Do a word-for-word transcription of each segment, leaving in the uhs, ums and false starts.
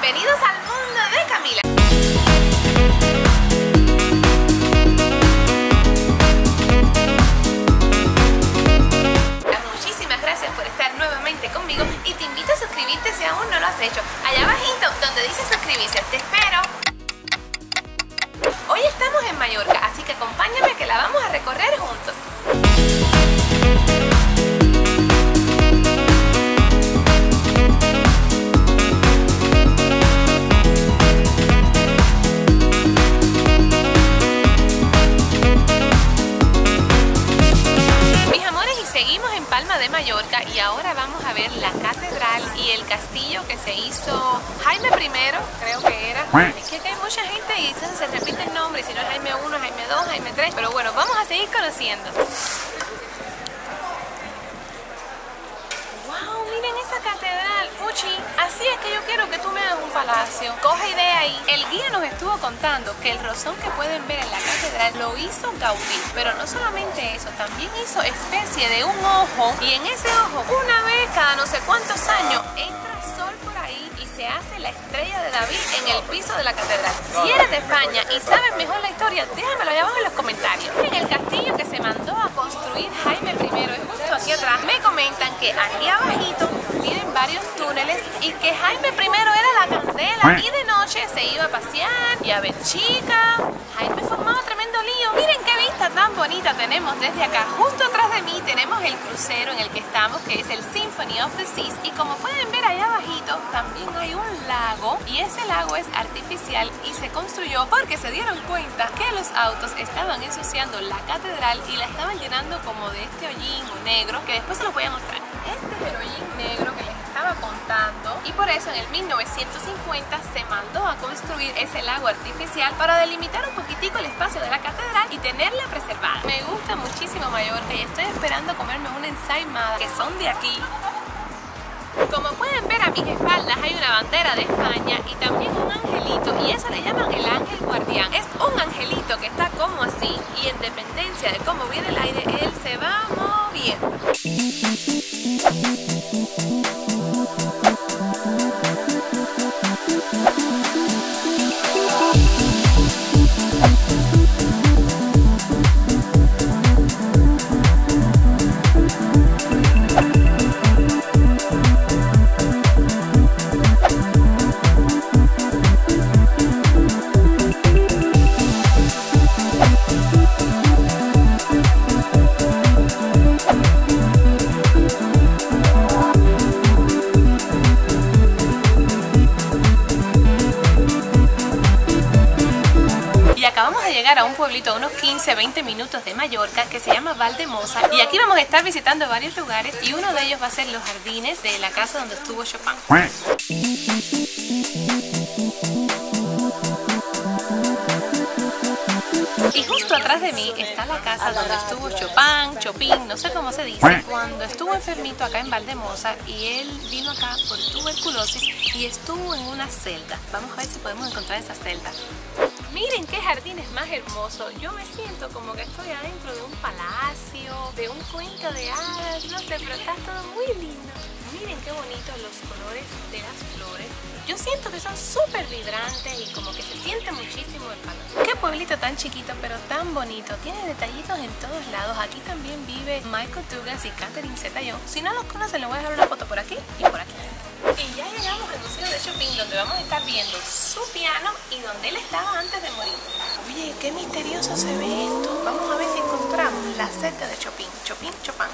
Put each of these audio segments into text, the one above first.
bienvenidos al mundo de Camila. Muchísimas gracias por estar nuevamente conmigo y te invito a suscribirte si aún no lo has hecho. Allá abajito donde dice suscribirse, te espero. Hoy estamos en Mallorca, así que acompáñame que la vamos a recorrer juntos. De Mallorca, y ahora vamos a ver la catedral y el castillo que se hizo Jaime primero, creo que era. Es que hay mucha gente y se, se repite el nombre, si no es Jaime uno, Jaime dos, Jaime tres, pero bueno, vamos a seguir conociendo. Wow, miren esa catedral, Puchi, así es que yo quiero que tú me hagas un palacio. Coge idea ahí. El guía nos estuvo contando que el rosón que pueden ver en la catedral lo hizo Gaudí, pero no solamente eso, también hizo especie de un ojo, y en ese ojo una vez cada no sé cuántos años entra sol por ahí y se hace la estrella de David en el piso de la catedral. Si eres de España y sabes mejor la historia, déjamelo allá abajo en los comentarios. En el castillo que se mandó a construir Jaime primero es justo aquí atrás. Me comentan que aquí abajito tienen varios túneles y que Jaime primero era la candela y de noche se iba a pasear y a ver chicas. Jaime formaba tremendo lío. Miren qué vista tan bonita tenemos desde acá. Justo atrás de mí tenemos el crucero en el que estamos, que es el Symphony of the Seas, y como pueden ver allá abajito también hay un lago, y ese lago es artificial y se construyó porque se dieron cuenta que los autos estaban ensuciando la catedral y la estaban llenando como de este hollín negro, que después se los voy a mostrar. Este es el hollín negro que les estaba contando, y por eso en el mil novecientos cincuenta se mandó a construir ese lago artificial para delimitar un poquitico el espacio de la catedral y tenerla preservada. Me gusta muchísimo Mallorca y estoy esperando comerme una ensaimada que son de aquí. Como pueden ver a mis espaldas hay una bandera de España y también un angelito, y eso le llaman el ángel guardián. Es un angelito que está como así, y en dependencia de cómo viene el aire, él se va moviendo. Acabamos de llegar a un pueblito a unos quince a veinte minutos de Mallorca que se llama Valldemossa, y aquí vamos a estar visitando varios lugares, y uno de ellos va a ser los jardines de la casa donde estuvo Chopin. Y justo atrás de mí está la casa donde estuvo Chopin, Chopin, no sé cómo se dice, cuando estuvo enfermito acá en Valldemossa, y él vino acá por tuberculosis y estuvo en una celda. Vamos a ver si podemos encontrar esa celda. Miren qué jardines más hermosos. Yo me siento como que estoy adentro de un palacio, de un cuento de hadas, no sé, pero está todo muy lindo. Miren qué bonitos los colores de las flores. Yo siento que son súper vibrantes y como que se siente muchísimo el calor. Qué pueblito tan chiquito pero tan bonito. Tiene detallitos en todos lados. Aquí también vive Michael Douglas y Catherine Zeta-Jones. Si no los conocen, les voy a dejar una foto por aquí y por aquí. Y ya llegamos al Museo de Chopin, donde vamos a estar viendo su piano y donde él estaba antes de morir. Oye, qué misterioso se ve esto. Vamos a ver si encontramos la celda de Chopin. Chopin, Chopin.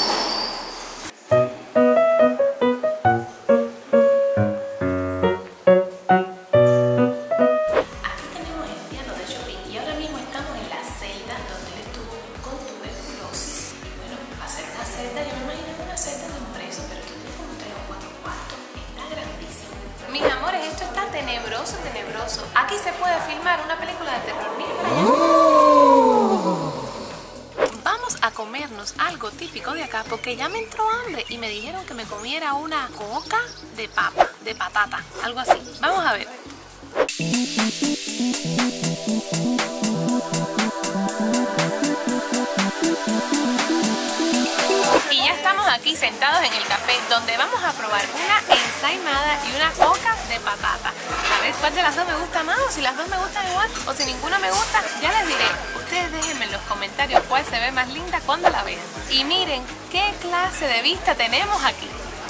Aquí tenemos el piano de Chopin y ahora mismo estamos en la celda donde él estuvo con tuberculosis. Y bueno, hacer una celda, yo me imagino una celda de un preso, pero que tiene como tres o cuatro cuartos. Está grandísimo. Mis amores, esto está tenebroso, tenebroso. Aquí se puede filmar una película de terror. Miren para allá. Vamos a comernos algo típico de acá porque ya me entró hambre y me dijeron que me comiera una coca de papa, de patata, algo así. Vamos a ver. Y ya estamos aquí sentados en el café donde vamos a probar una ensaimada y una coca de patata. cuál de las dos me gusta más, o si las dos me gustan igual, o si ninguna me gusta, ya les diré. Ustedes déjenme en los comentarios cuál se ve más linda cuando la vean. Y miren qué clase de vista tenemos aquí.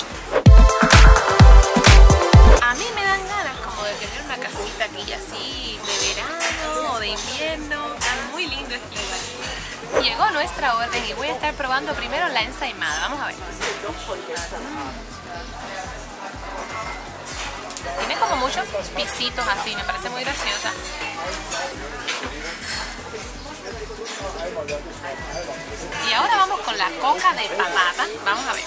A mí me dan ganas como de tener una casita aquí así de verano o de invierno. Está muy lindo este lugar. Llegó nuestra orden y voy a estar probando primero la ensaimada. Vamos a ver. Mm. Tiene como muchos pisitos así, me parece muy graciosa. Y ahora vamos con la coca de patata. Vamos a ver.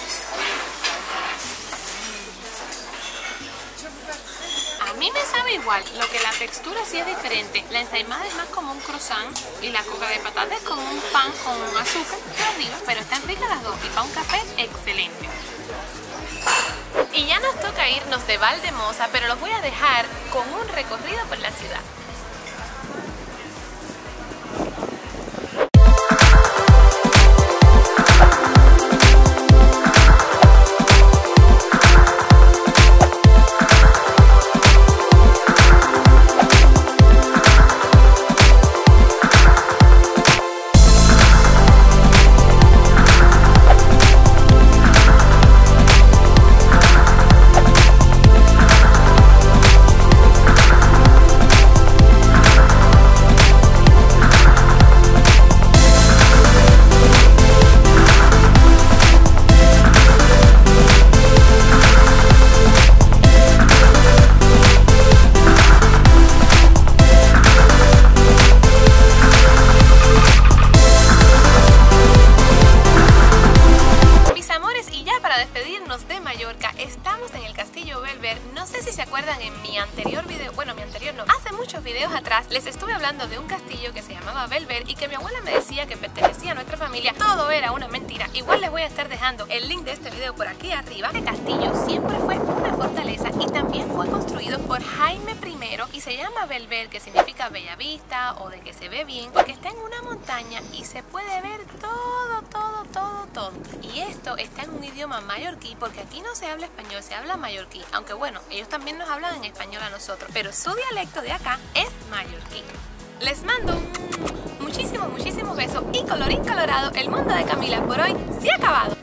A mí me sabe igual, lo que la textura sí es diferente. La ensaimada es más como un croissant y la coca de patata es como un pan con azúcar por arriba, pero están ricas las dos y para un café excelente. Y ya nos toca irnos de Valdemosa, pero los voy a dejar con un recorrido por la ciudad. Estamos en el Castillo Belver. No sé si se acuerdan, en mi anterior video, bueno, mi anterior no, hace muchos videos atrás les estuve hablando de un castillo que se llamaba Belver y que mi abuela me decía que pertenecía a nuestra familia. Todo era una mentira. Igual les voy a estar dejando el link de este video por aquí arriba. Este castillo siempre fue una fortaleza y también fue construido por Jaime primero y se llama Belver, que significa bella vista o de que se ve bien, porque está en una montaña y se puede ver todo, todo, todo, todo. Y esto está en un idioma mallorquí, porque aquí no se habla español, se habla mallorquí, aunque bueno, ellos también nos hablan en español a nosotros, pero su dialecto de acá es mallorquí. Les mando muchísimos, muchísimos besos y colorín colorado, el mundo de Camila por hoy se ha acabado.